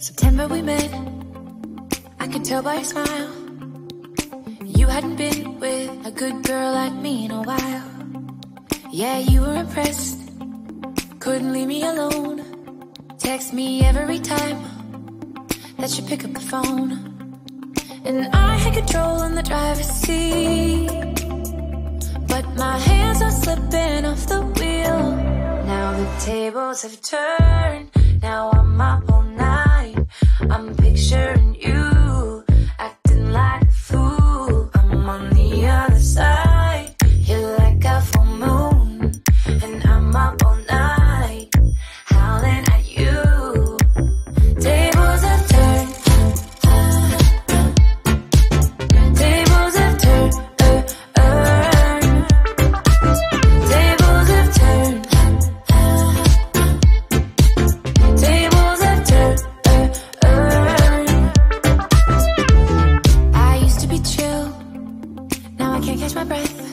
September we met, I could tell by your smile. You hadn't been with a good girl like me in a while. Yeah, you were impressed, couldn't leave me alone. Text me every time that you pick up the phone. And I had control in the driver's seat, but my hands are slipping off the wheel. Now the tables have turned, now I'm up all night. I'm picturing you, acting like a fool. I'm on the other side, you're like a full moon, and I'm up all night, howling at you. Tables have turned, tables have turned, tables have turned, tables have turned. I used to be chill, now I can't catch my breath.